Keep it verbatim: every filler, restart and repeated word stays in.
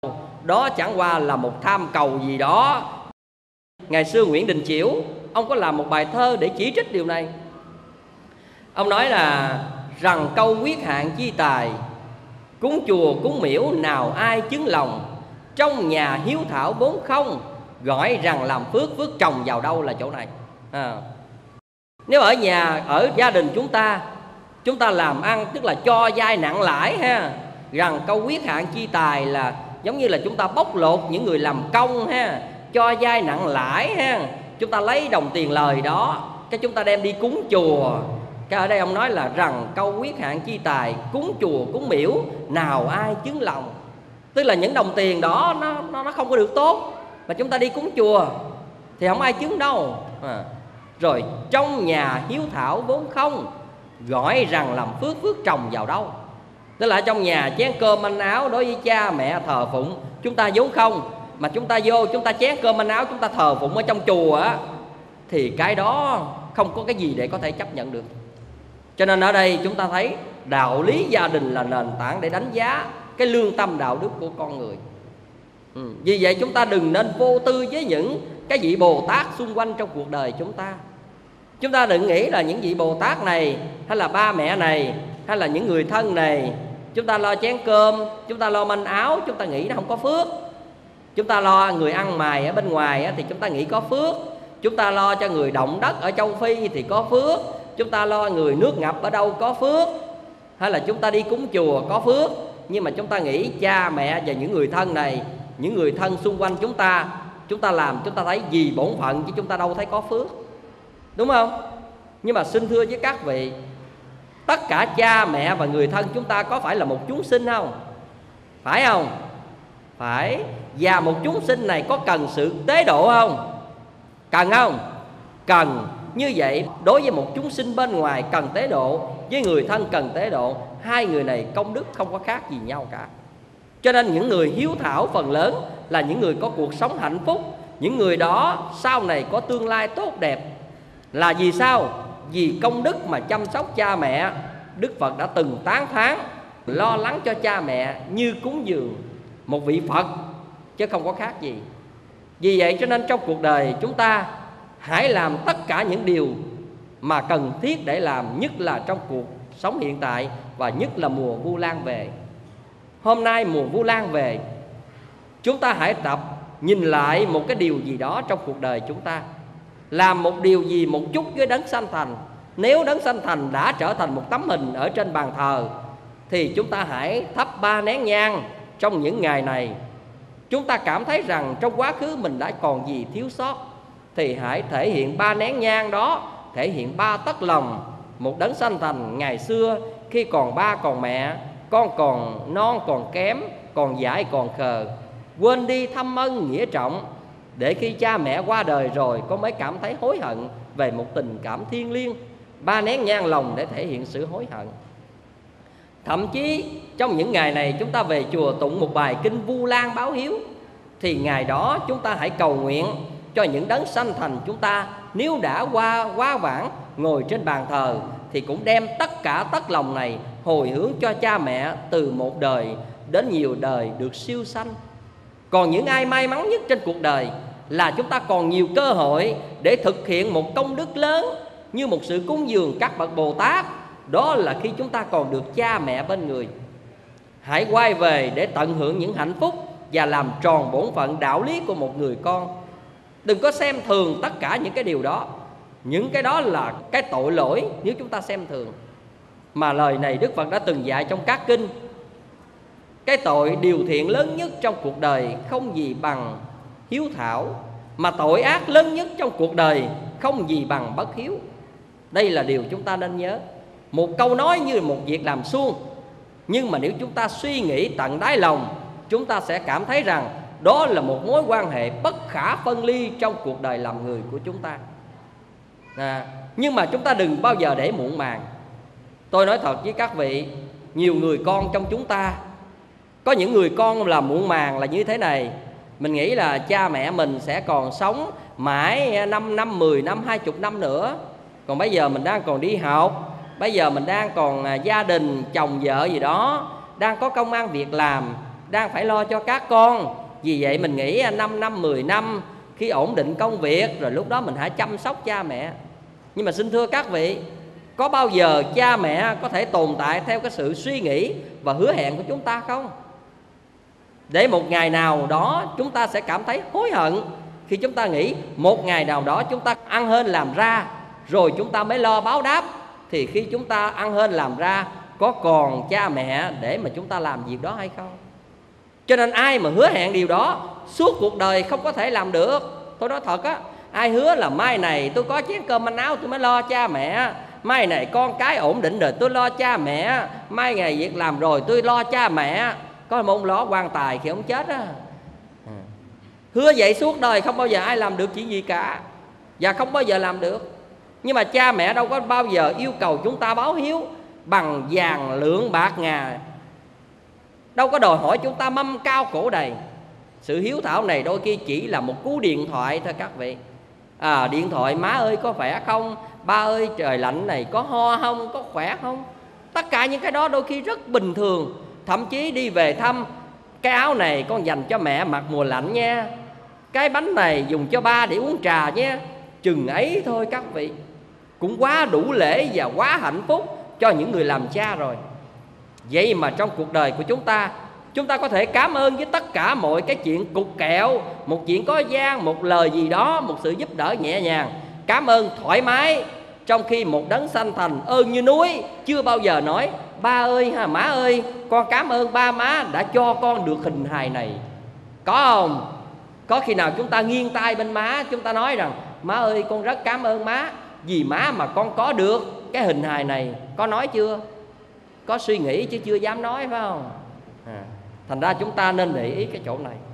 đó chẳng qua là một tham cầu gì đó. Ngày xưa Nguyễn Đình Chiểu, ông có làm một bài thơ để chỉ trích điều này. Ông nói là rằng câu quyết hạn chi tài, cúng chùa cúng miễu nào ai chứng lòng, trong nhà hiếu thảo vốn không, gọi rằng làm phước phước trồng vào đâu là chỗ này. à. Nếu ở nhà, ở gia đình chúng ta, chúng ta làm ăn tức là cho vay nặng lãi ha, rằng câu quyết hạn chi tài là giống như là chúng ta bóc lột những người làm công ha, cho vay nặng lãi ha, chúng ta lấy đồng tiền lời đó cái chúng ta đem đi cúng chùa. Cái ở đây ông nói là rằng câu quyết hạn chi tài, cúng chùa cúng miễu nào ai chứng lòng, tức là những đồng tiền đó nó nó, nó không có được tốt, mà chúng ta đi cúng chùa thì không ai chứng đâu. à. Rồi trong nhà hiếu thảo vốn không, gọi rằng làm phước phước trồng vào đâu. Tức là trong nhà chén cơm manh áo đối với cha mẹ thờ phụng chúng ta vốn không, mà chúng ta vô chúng ta chén cơm manh áo chúng ta thờ phụng ở trong chùa á, thì cái đó không có cái gì để có thể chấp nhận được. Cho nên ở đây chúng ta thấy đạo lý gia đình là nền tảng để đánh giá cái lương tâm đạo đức của con người. ừ. Vì vậy chúng ta đừng nên vô tư với những cái vị Bồ Tát xung quanh trong cuộc đời chúng ta. Chúng ta đừng nghĩ là những vị Bồ Tát này, hay là ba mẹ này, hay là những người thân này, chúng ta lo chén cơm, chúng ta lo manh áo, chúng ta nghĩ nó không có phước. Chúng ta lo người ăn mày ở bên ngoài thì chúng ta nghĩ có phước. Chúng ta lo cho người động đất ở châu Phi thì có phước. Chúng ta lo người nước ngập ở đâu có phước. Hay là chúng ta đi cúng chùa có phước. Nhưng mà chúng ta nghĩ cha mẹ và những người thân này, những người thân xung quanh chúng ta, chúng ta làm chúng ta thấy vì bổn phận chứ chúng ta đâu thấy có phước, đúng không? Nhưng mà xin thưa với các vị, tất cả cha mẹ và người thân chúng ta có phải là một chúng sinh không? Phải không? Phải. Và một chúng sinh này có cần sự tế độ không? Cần không? Cần. Như vậy đối với một chúng sinh bên ngoài cần tế độ, với người thân cần tế độ, hai người này công đức không có khác gì nhau cả. Cho nên những người hiếu thảo phần lớn là những người có cuộc sống hạnh phúc. Những người đó sau này có tương lai tốt đẹp. Là vì sao? Vì công đức mà chăm sóc cha mẹ. Đức Phật đã từng tán thán lo lắng cho cha mẹ như cúng dường một vị Phật, chứ không có khác gì. Vì vậy cho nên trong cuộc đời chúng ta hãy làm tất cả những điều mà cần thiết để làm, nhất là trong cuộc sống hiện tại, và nhất là mùa Vu Lan về. Hôm nay mùa Vu Lan về, chúng ta hãy tập nhìn lại một cái điều gì đó trong cuộc đời chúng ta, làm một điều gì một chút với Đấng Sanh Thành. Nếu Đấng Sanh Thành đã trở thành một tấm hình ở trên bàn thờ, thì chúng ta hãy thắp ba nén nhang trong những ngày này. Chúng ta cảm thấy rằng trong quá khứ mình đã còn gì thiếu sót, thì hãy thể hiện ba nén nhang đó, thể hiện ba tấc lòng một Đấng Sanh Thành ngày xưa, khi còn ba còn mẹ, con còn non còn kém, còn dại còn khờ, quên đi thâm ân nghĩa trọng, để khi cha mẹ qua đời rồi con mới cảm thấy hối hận về một tình cảm thiêng liêng. Ba nén nhang lòng để thể hiện sự hối hận. Thậm chí trong những ngày này chúng ta về chùa tụng một bài kinh Vu Lan báo hiếu, thì ngày đó chúng ta hãy cầu nguyện cho những Đấng Sanh Thành chúng ta, nếu đã qua quá vãng ngồi trên bàn thờ, thì cũng đem tất cả tất lòng này hồi hướng cho cha mẹ từ một đời đến nhiều đời được siêu sanh. Còn những ai may mắn nhất trên cuộc đời là chúng ta còn nhiều cơ hội để thực hiện một công đức lớn như một sự cúng dường các bậc Bồ Tát. Đó là khi chúng ta còn được cha mẹ bên người. Hãy quay về để tận hưởng những hạnh phúc và làm tròn bổn phận đạo lý của một người con. Đừng có xem thường tất cả những cái điều đó. Những cái đó là cái tội lỗi nếu chúng ta xem thường. Mà lời này Đức Phật đã từng dạy trong các kinh. Cái tội điều thiện lớn nhất trong cuộc đời không gì bằng hiếu thảo, mà tội ác lớn nhất trong cuộc đời không gì bằng bất hiếu. Đây là điều chúng ta nên nhớ. Một câu nói như một việc làm suông, nhưng mà nếu chúng ta suy nghĩ tận đáy lòng, chúng ta sẽ cảm thấy rằng đó là một mối quan hệ bất khả phân ly trong cuộc đời làm người của chúng ta. à, Nhưng mà chúng ta đừng bao giờ để muộn màng. Tôi nói thật với các vị, nhiều người con trong chúng ta, có những người con là muộn màng là như thế này. Mình nghĩ là cha mẹ mình sẽ còn sống mãi năm năm, mười năm, hai mươi năm nữa. Còn bây giờ mình đang còn đi học, bây giờ mình đang còn gia đình, chồng vợ gì đó, đang có công ăn việc làm, đang phải lo cho các con. Vì vậy mình nghĩ năm năm, mười năm khi ổn định công việc, rồi lúc đó mình hãy chăm sóc cha mẹ. Nhưng mà xin thưa các vị, có bao giờ cha mẹ có thể tồn tại theo cái sự suy nghĩ và hứa hẹn của chúng ta không? Để một ngày nào đó chúng ta sẽ cảm thấy hối hận khi chúng ta nghĩ một ngày nào đó chúng ta ăn hên làm ra rồi chúng ta mới lo báo đáp. Thì khi chúng ta ăn hên làm ra, có còn cha mẹ để mà chúng ta làm việc đó hay không? Cho nên ai mà hứa hẹn điều đó suốt cuộc đời không có thể làm được. Tôi nói thật á, ai hứa là mai này tôi có chén cơm manh áo tôi mới lo cha mẹ, mai này con cái ổn định rồi tôi lo cha mẹ, mai ngày việc làm rồi tôi lo cha mẹ, có một ông ló quan tài khi ông chết á. Hứa vậy suốt đời không bao giờ ai làm được chuyện gì cả, và không bao giờ làm được. Nhưng mà cha mẹ đâu có bao giờ yêu cầu chúng ta báo hiếu bằng vàng lượng bạc ngà, đâu có đòi hỏi chúng ta mâm cao cổ đầy. Sự hiếu thảo này đôi khi chỉ là một cú điện thoại thôi các vị. À, điện thoại má ơi có khỏe không, ba ơi trời lạnh này có ho không, có khỏe không. Tất cả những cái đó đôi khi rất bình thường. Thậm chí đi về thăm, cái áo này con dành cho mẹ mặc mùa lạnh nha, cái bánh này dùng cho ba để uống trà nhé. Chừng ấy thôi các vị, cũng quá đủ lễ và quá hạnh phúc cho những người làm cha rồi. Vậy mà trong cuộc đời của chúng ta, chúng ta có thể cảm ơn với tất cả mọi cái chuyện cục kẹo, một chuyện có gian, một lời gì đó, một sự giúp đỡ nhẹ nhàng, cảm ơn thoải mái. Trong khi một đấng sanh thành ơn như núi chưa bao giờ nói ba ơi ha má ơi, con cảm ơn ba má đã cho con được hình hài này. Có không? Có khi nào chúng ta nghiêng tay bên má, chúng ta nói rằng má ơi con rất cảm ơn má, vì má mà con có được cái hình hài này. Có nói chưa? Có suy nghĩ chứ chưa dám nói, phải không? À, thành ra chúng ta nên để ý cái chỗ này.